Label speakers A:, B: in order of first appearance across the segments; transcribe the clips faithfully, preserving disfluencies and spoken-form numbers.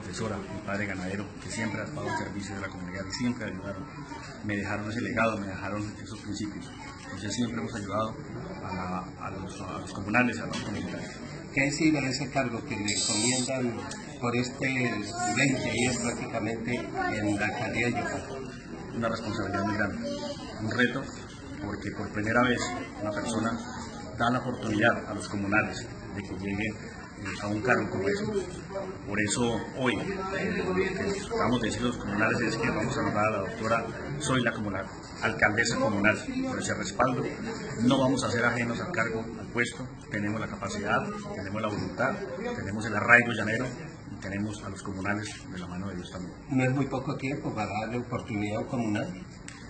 A: profesora, mi padre ganadero, que siempre ha estado al servicio de la comunidad y siempre ayudaron, me dejaron ese legado, me dejaron esos principios. Entonces siempre hemos ayudado a, la, a, los, a los comunales, a los comunitarios.
B: ¿Qué decir a ese cargo que le encomiendan por este veinte días prácticamente en la alcaldía de Yopal?
A: Una responsabilidad muy grande, un reto, porque por primera vez una persona da la oportunidad a los comunales de que lleguen a un cargo como ese. Por eso hoy eh, lo que tratamos de decir a los comunales es que vamos a nombrar a la doctora Zoila como la alcaldesa comunal, por ese respaldo. No vamos a ser ajenos al cargo, al puesto, tenemos la capacidad, tenemos la voluntad, tenemos el arraigo llanero y tenemos a los comunales de la mano de Dios también.
B: ¿No es muy poco tiempo para darle oportunidad a un comunal?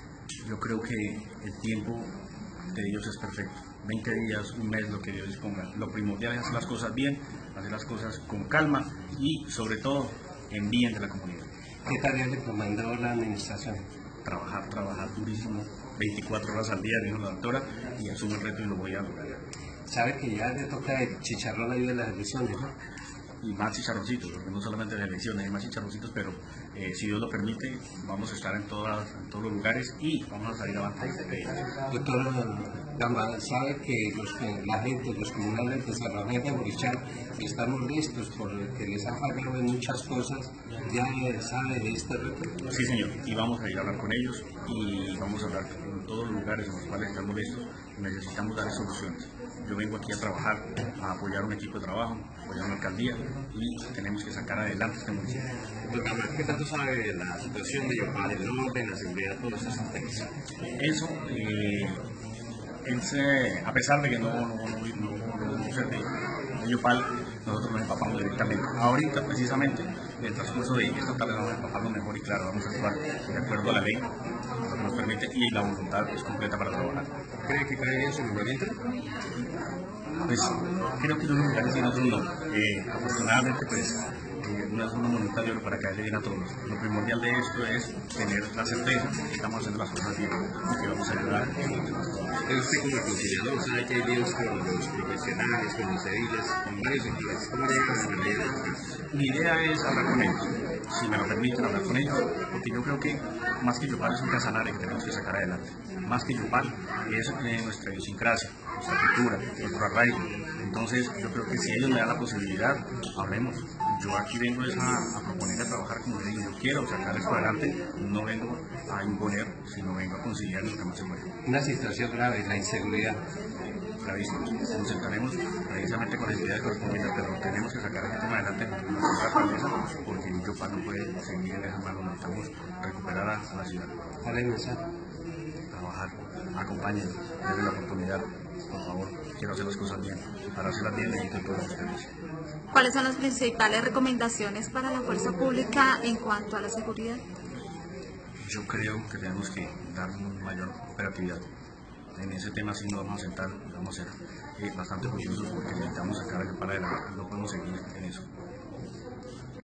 A: Yo creo que el tiempo de Dios es perfecto. veinte días, un mes, lo que Dios disponga. Lo primordial es hacer las cosas bien, hacer las cosas con calma y sobre todo en bien de la comunidad.
B: ¿Qué tareas le comandó la administración?
A: Trabajar, trabajar durísimo, veinticuatro horas al día, dijo la doctora, y asumo el reto y lo voy a lograr.
B: Sabe que ya le toca el chicharrón ahí de las elecciones, ¿no?
A: Y más chicharroncitos, porque no solamente las elecciones, hay más chicharroncitos, pero eh, si Dios lo permite, vamos a estar en, todas, en todos los lugares y vamos a salir adelante de ellos.
B: Doctor Gamba, sabe que, los, que la gente, los comunales de San Rafael de Borichal, estamos listos porque les han fallado en muchas cosas, ya sabe de este reto.
A: Sí, señor, y vamos a ir a hablar con ellos y vamos a hablar en todos los lugares en los cuales estamos listos. Necesitamos dar soluciones. Yo vengo aquí a trabajar, a apoyar un equipo de trabajo, apoyar una alcaldía y tenemos que sacar adelante este municipio.
C: Doctor, ¿qué tanto sabe de la situación de Yopal, el orden, la seguridad, todos esos temas?
A: Eso, eh, es, eh, a pesar de que no, no, no, no, no, no ser de, de Yopal, nosotros nos empapamos directamente. Ahorita, precisamente, en el transcurso de esta tarde vamos a empaparlo mejor y claro, vamos a actuar de acuerdo a la ley, lo que nos permite, y la voluntad es completa para trabajar.
C: ¿Cree que cae bien su nombramiento?
A: Pues creo que los lugares y nosotros no. Eh, afortunadamente, pues eh, no es una voluntad de oro para caerle bien a todos. Lo primordial de esto es tener la certeza que estamos haciendo las cosas bien y que vamos a ayudar.
C: Es usted como conciliador, sabe que hay líos con los profesionales, con los ediles, con varios sectores. ¿Cómo llega a la medida de los
A: Mi idea es hablar con ellos, si me lo permiten, hablar con ellos, porque yo creo que más que Yopal es un Casanare que tenemos que sacar adelante. Más que Yopal es eh, nuestra idiosincrasia, nuestra cultura, nuestro arraigo. Entonces yo creo que si ellos me dan la posibilidad, hablemos. Yo aquí vengo a, a proponer a trabajar como les digo, yo quiero sacar esto adelante, no vengo a imponer, sino vengo a conciliar lo que más se puede.
B: Una situación grave, la inseguridad.
A: Gravísimo. Nos sentaremos precisamente con las entidades correspondientes, pero tenemos que sacar este tema adelante con la alcaldesa, porque Yopal no puede seguir en esa mano, necesitamos recuperar a, a la ciudad.
B: ¿Cuál es el mensaje?
A: Trabajar, acompáñenme, denme la oportunidad, por favor, quiero hacer las cosas bien. Para hacerlas bien necesito todos ustedes.
D: ¿Cuáles son las principales recomendaciones para la fuerza pública en cuanto a la seguridad?
A: Yo creo que tenemos que dar mayor operatividad. En ese tema sí nos vamos a sentar, vamos a ser eh, bastante juiciosos porque necesitamos sacar a Yopal adelante, no podemos seguir en eso.